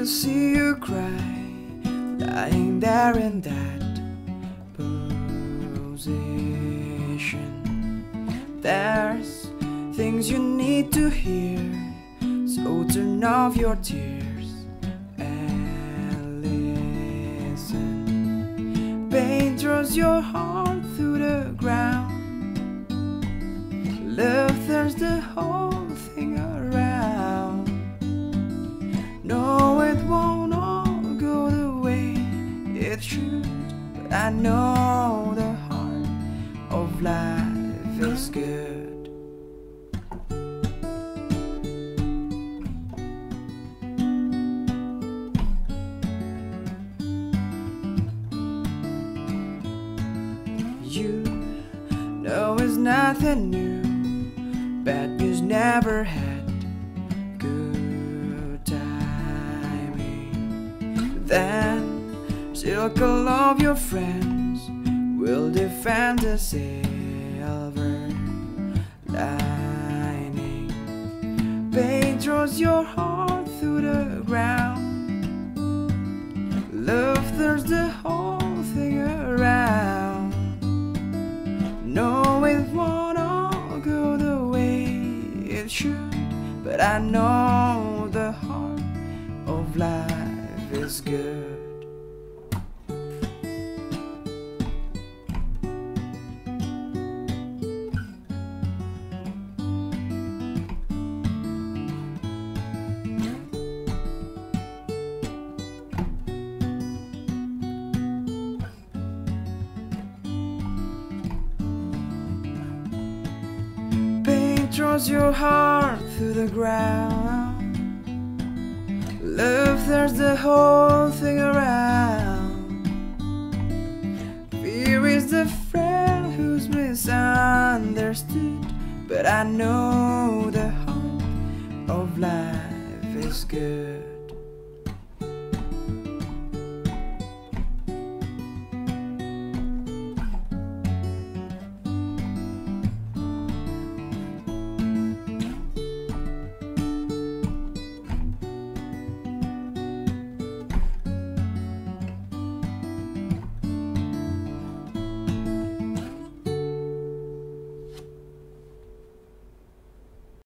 see you cry, lying there in that position. There's things you need to hear, so turn off your tears and listen. Pain throws your heart through the ground. Love turns the whole thing around. No, it won't all go the way it should, but I know the heart of life is good. You know it's nothing new, bad news never had good timing. Then circle of your friends will defend the silver lining. Pain throws your heart through the ground. Love turns the whole thing around. No, it won't all go the way it should, but I know the heart of life is good. Throws your heart through the ground. Love turns the whole thing around. Fear is the friend who's misunderstood, but I know the heart of life is good.